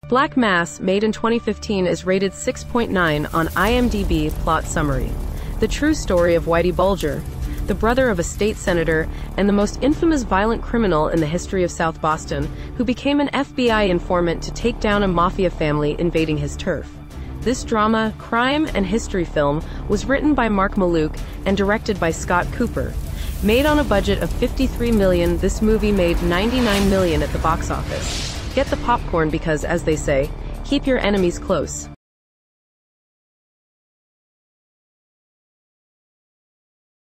Black Mass, made in 2015, is rated 6.9 on IMDB. Plot summary. The true story of Whitey Bulger, the brother of a state senator and the most infamous violent criminal in the history of South Boston, who became an FBI informant to take down a mafia family invading his turf. This drama, crime, and history film was written by Mark Maluk and directed by Scott Cooper. Made on a budget of $53 million, this movie made $99 million at the box office. Get the popcorn because, as they say, keep your enemies close.